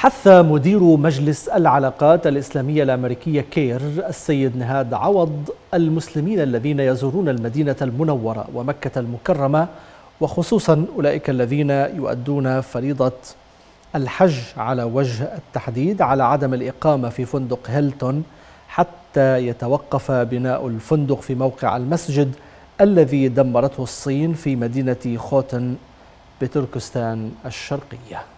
حث مدير مجلس العلاقات الإسلامية الأمريكية كير السيد نهاد عوض المسلمين الذين يزورون المدينة المنورة ومكة المكرمة، وخصوصا أولئك الذين يؤدون فريضة الحج على وجه التحديد، على عدم الإقامة في فندق هيلتون حتى يتوقف بناء الفندق في موقع المسجد الذي دمرته الصين في مدينة خوتن بتركستان الشرقية.